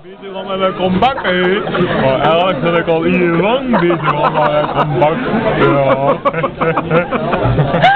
Beetje van mijn comeback, hè. Maar eigenlijk zit ik al hier lang bezig aan mijn comeback. Ja.